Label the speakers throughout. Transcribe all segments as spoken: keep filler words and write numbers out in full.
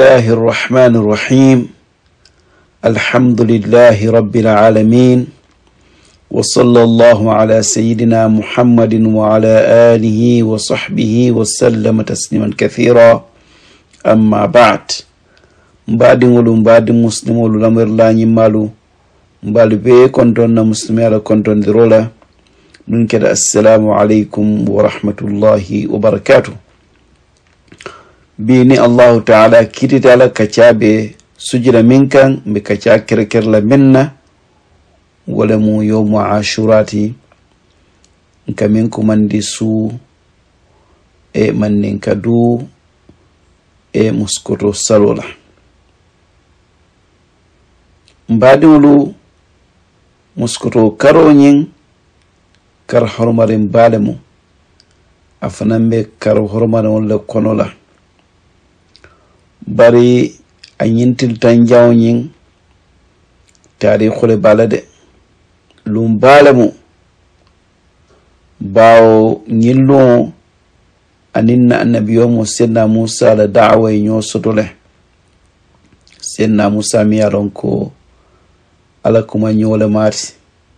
Speaker 1: الله الرحمن الرحيم الحمد لله رب العالمين وصلى الله على سيدنا محمد وعلى آله وصحبه وسلم تسليما كثيرا أما بعد بعد ولو بعد مسلم ولو لمر لا نمالو بعد بي كنتون مسلمي على كنتون درولا من كده السلام عليكم ورحمة الله وبركاته bini Allah ta'ala kititala kacabe sujira minkan be kaca kirkir la minna wala mu yawmu ashurati nka minku mandi su e mannin kadu e muskoto salola mbadi wulu muskoto karonyin kar hormarin balemu afanambe kar hormarin wala konola bari a yintil tan jawñin tarikhul balade lum balemu bawo ñillu aninna annabiyo mo senna Musa la da'wa ño sotole senna Musa mi yaron ko ala kuma ñole mati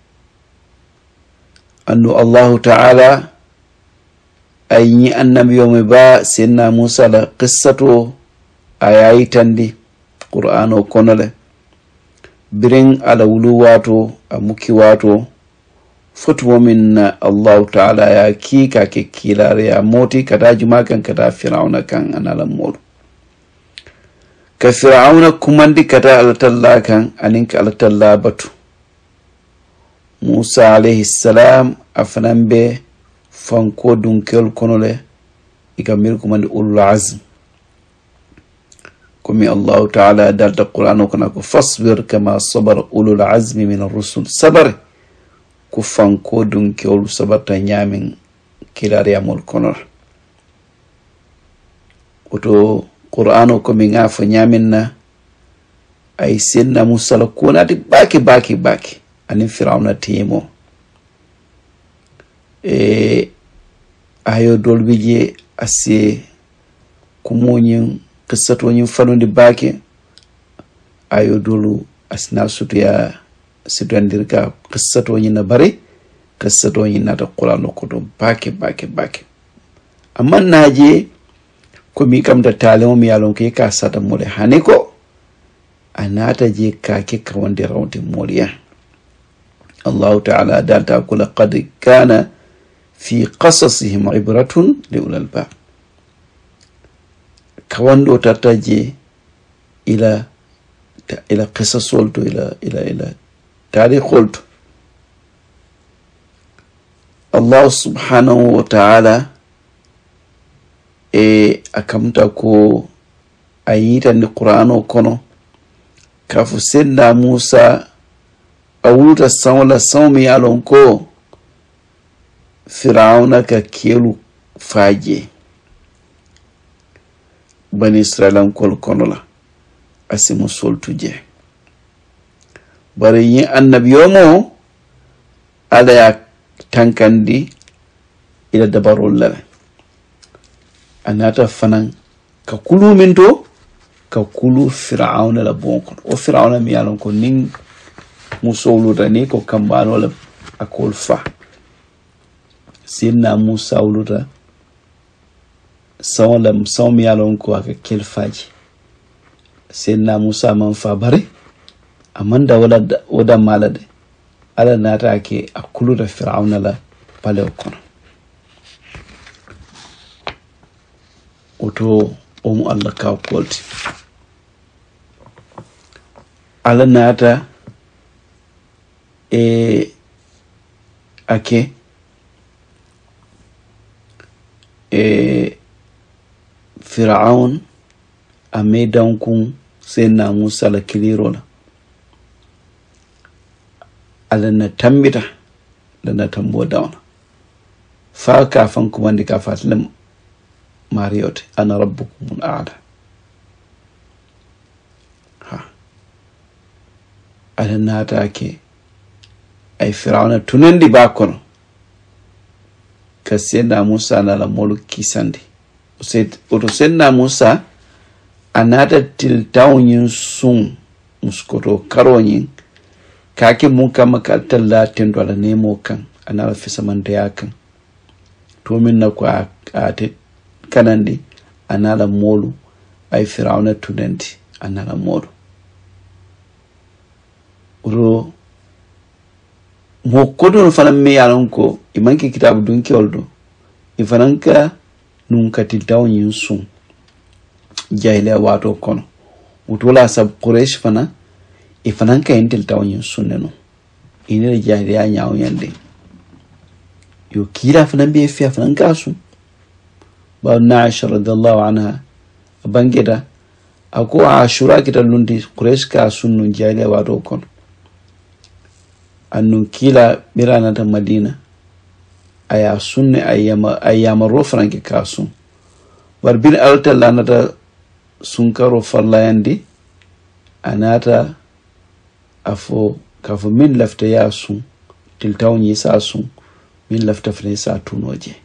Speaker 1: andu Allah ta'ala ay ñi annabiyo me ba senna Musa la qissatu ayayi tandi qur'ano konole birin ala wulu wato a muki wato fotuwo min Allah ta'ala ya kika ke kilare ya moti kada juma kan kada fir'auna kan anala molu ka fir'auna kumandi kada alatalla kan aninka alatalla batu Musa alayhi salam afanambe fanko dunkel konole ikamir kumandi ulul azm كمي الله تعالى دالت القرآن وكناكو فاصبر كما صبر أولو العزم من الرسل صبر كفان كودن كيولو صبرتا نيامن كلا ريامول كونر وتو قرآن وكمي نافو نيامن أي سيدنا موسى لكونا دي باكي باكي باكي أني فرعون تيمو إيه أيو دول بيجي أسي كمونين qissatu ñim fanundi baake ayo dolu asna sutu ya sitandir ka qissatu ñi na bari qissatu ñi na ta qur'an ko do baake baake baake amma naje ko mi kam da talimo mi yalon ke ka sata mole haniko anata je ka ke ka wonde rawte moliya Allah ta'ala dalta kul qad kana fi qasasihim ibratun li ulil albab kawando tataje ila ila qisasolto ila ila ila tarikhulto Allah subhanahu wa ta'ala e akamta ko ayita ni Qur'ano kono kafu senna Musa awuta sawla sawmi alon ko Fir'auna ka kelu faje bani Israel kol konola asimu soltuje bari yin annabiyo mo ala ya tankandi ila dabarul la anata fanan ka kulu minto ka kulu Fir'auna la bonkon o Fir'auna mi yalon ko nin musolu tani ko kambano la akol fa sinna Musa uluta sawalam sawmi yalon ko aka kelfaji senna Musa man fa bare amanda wala wada malade ala nata ke akulu da Fir'auna la pale kono oto omu Allah ka kolti ala nata e ake e Fir'aun a maidan kun senna Musa la kilirola alana tambita lana tambo dauna fa kafan kuma ndika fatlim mariyot ana rabbukum al'ala ha alana ta ke ay Fir'auna tunandi bakono ka senna Musa na la molu kisandi oto senna Musa anata tiltawñin sun muskoto karoñin kake mun kama kaltalla tendo ala nemo kan anala fisamantaya kan to min na ko ate kanandi anala molu ay firawna tudenti anala molu ro mo kodo fanan me yalan ko imanke kitabu dun keldo ifananka nun katiltawñin sun jahiliya wato kono utola sab quraish fana e fanan ka entel tawñin sunne no ine jahiliya nyaaw yande yo kila fanan be fi fanan ka su ba na Aisha radhiyallahu anha bangeda ako Ashura kita lundi quraish ka sunnu jahiliya wato kono annun kila birana ta Madina aya sunne ayyama ayyama ro franke ka sun war bin alta lanata sunkaro farlayandi anata afo kafo min lafta ya sun tiltawni sa sun min lafta fne sa tunoje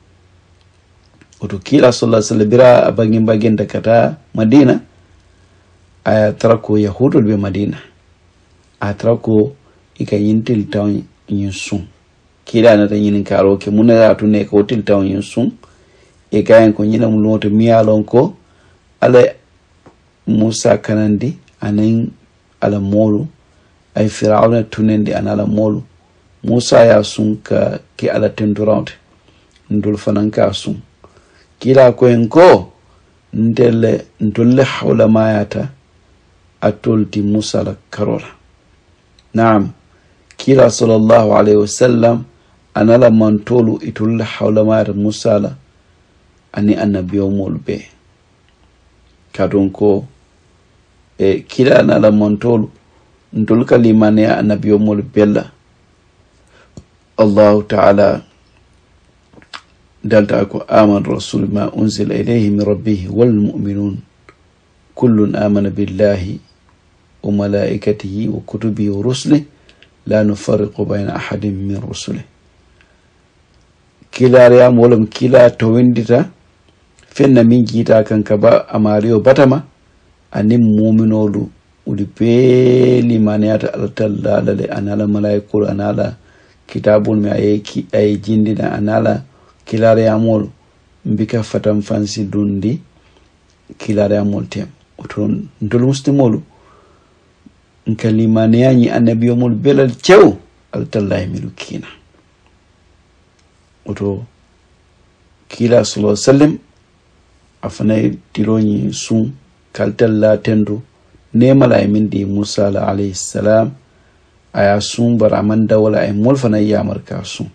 Speaker 1: oto kila sallallahu alaihi wasallam bira abangin bagen da kata Madina aya tarako yahudul be Madina a tarako ikayin tiltawni yin sun kila na tan yin karo ke munaya tunne ko tiltawni yin sun e kayan ko nyina mu loto miyalon ko ala Musa kanandi anan ala molu ay Firawna tunendi anala molu Musa ya sun ka ki ala tendurante ndul fananka sun kila ko en ko ndelle ndulle hawla mayata atolti Musa la karola naam kila sallallahu alaihi wasallam anala mantolu itulle hawla mayata Musa la ani annabiyo molu be kadon ko e kila na la montolu ndul kalimane ya annabiyo molu bella Allah ta'ala dalta ko aman rasul ma unzila ilayhi min rabbih wal mu'minun kullun amana billahi wa malaikatihi wa kutubihi wa rusulihi la nufarriqu bayna ahadin min rusulihi kila ya molam kila to windita fenna min jita kanka ba amariyo batama anin mu'minolu udi peli maniyata altalla lale anala malaikul anala kitabul mi ayeki ay jindina anala kilare amol mbika fatam fansi dundi kilare amol tem oton ndol muslimolu nkalimane yanyi annabiyo mol belal cew altalla milukina oto kila sallallahu alaihi wasallam afana tiloni sun kaltalla tendu nemala min di Musa alayhi salam aya sun baramanda wala ay molfana yamarka sun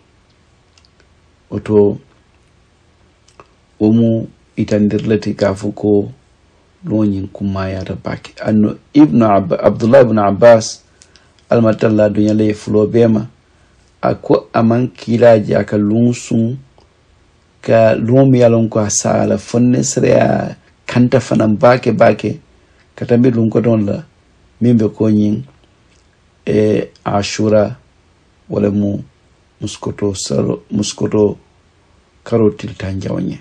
Speaker 1: oto omu itandirlati kafuko lonyin kuma ya rabaki anno ibnu Ab abdullah ibn abbas almatalla dunya le fulo bema ako aman kilaji aka lunsun ka lumi yalon ko sala fonne srea kanta fanan bake bake katambi lun ko don la mimbe ko nyin e ashura wala mu muskoto saro muskoto karotil tanjawnya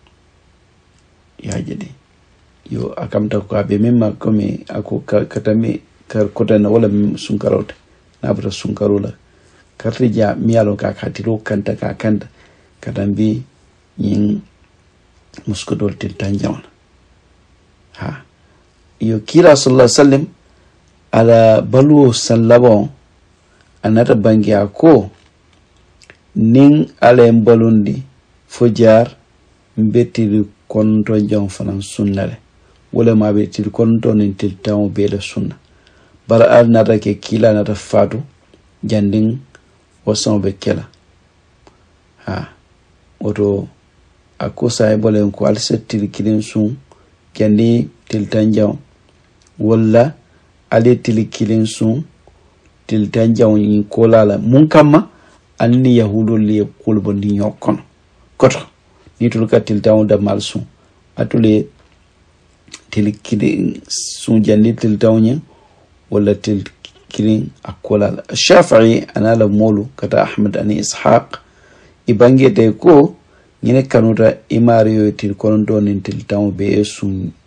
Speaker 1: ya jadi yo akamta ko abe memma komi ako katami kar kotana wala sun karot na bata sun karola kartija miyalo ka katiro kanta ka kanta katambi yin muskudol til tanjawana ha yo kila sallallahu alaihi wasallam ala balu sallabo anata bangiya ko nin ala balundi fojar mbetiri konto jom fanan sunnale wala ma betiri konto nin til taw be sunna bara al nata ke kila nata fatu jandin wasan be kela ha oto ako sai bolen ko al setti kilin sun kendi til tanjaw walla ale til kilin sun til tanjaw ni kolala mun kama anni yahudo le kolbo ni nyokon koto ni tul ka til taw da mal sun atule til kilin sun jandi til taw ni walla til kilin akolala Shafi'i anala molu kata Ahmad ani Ishaq ibangete ko ñine kanuta imariyo til kononto nin til taw be sun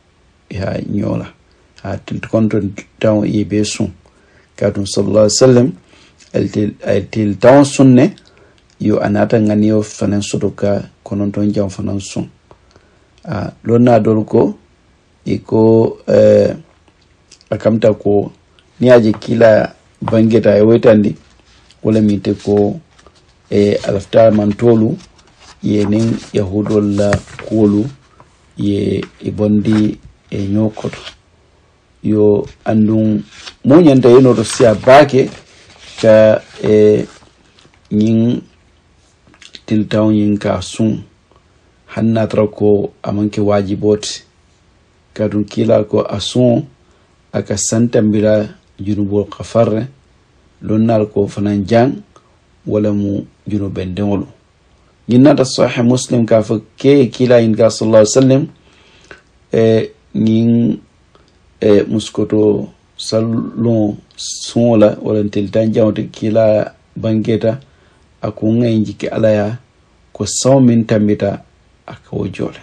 Speaker 1: ya nyola ha til konton taw e be sun kadum sallallahu alaihi wasallam el til taw sunne yo anata ngani yo fanan sodoka konon ton jam fanan sun a lonna dol ko iko eh akamta ko ni aje kila bangeta e wetandi wala mite ko e alafta mantolu ye nin yahudol la kolu ye ibondi e nyokoto yo andun mo nyanta yeno to sia bake ka e nyin tiltaw nyin ka sun hanna trako amanke wajibot kadun kila ko asun aka santambira junubol kafarre lonnal ko fanan jang wala mu junuben dengolo ginnata sahih muslim ka fa ke kila in ga sallallahu alaihi wasallam e nin e muskoto salon sola wala tiltan jawte kila bangeta ako ngay jiki alaya ko sawmin tambita ako jole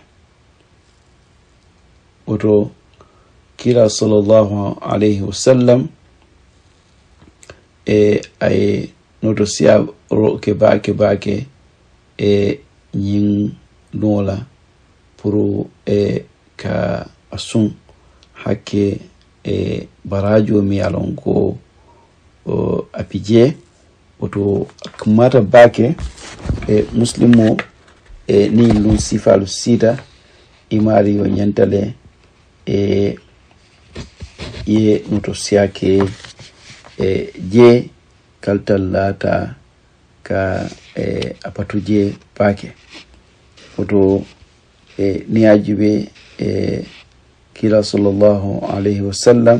Speaker 1: oto kila sallallahu alaihi wasallam e ay noto siya ro ke ba ke ba ke e nyin nola puru e ka asun hake e barajo mi alon ko o apije oto kumata bake e muslimo e ni lun sifalu sita imari yo nyantale e ye noto siake e je kaltallata ka e apatuje bake oto e ni ajibe e kila sallallahu alaihi wasallam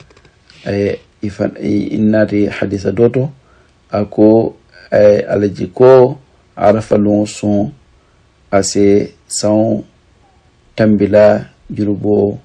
Speaker 1: e ifan innati hadisa doto ako e alajiko arafa lonson ase saun tambila jurubo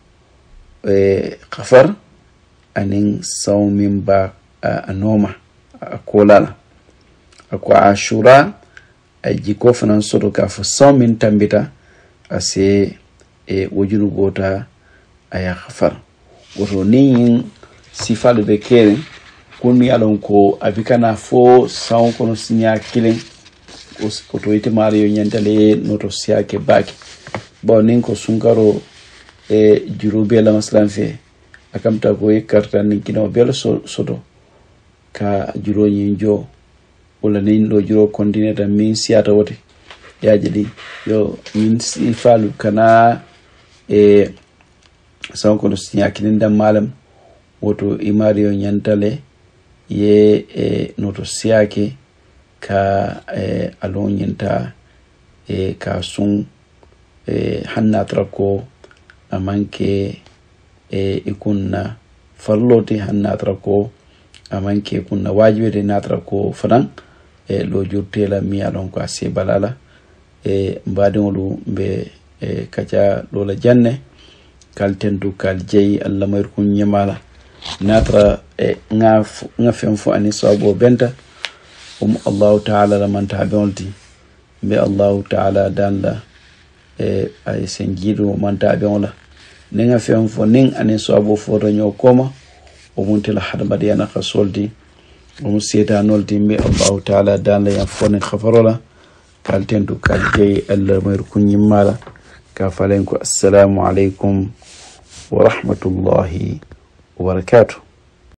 Speaker 1: e kafar anin saun mimba anoma akolala ako ashura ajiko fanan soto ka fo saun min tambita ase e wojurubo ta aya kafar woto nin sifalu be kere kunmi alon ko abikana fo saun kono sinya killing oto ite mario nyantale noto siake baki bo nin ko sunkaro e jurube la maslan fe akamta ko e karta nin kino belo so, soto ka juro nyinjo wala nin do juro kontineta min siata wote yaji yo min sifalu kana e saun kono sinya killing dam malam woto i mario nyantale ye e noto siake ka e alonyinta e ka sun e hanna trako amanke e ikunna farloti hanna trako amanke kunna wajibe na trako fadan e lo jurtela mi alon ko ase balala e mbadolu be e kaja lola janne kaltendu kal jeyi alla mayr kun nyamala natra e ngaf ngafem fu ani sabo benta um Allah ta'ala la man tabi'unti bi Allah ta'ala dan la e ay sengido man tabi'un la ninga fem fo ning ani sabo fo ranyo koma o muntila hadba yana khasoldi o museta nolti bi Allah ta'ala dan la yafone khafarola kaltendu kal jey alla mayr kunyimala ka falen ko assalamu alaikum wa rahmatullahi wa barakatuh.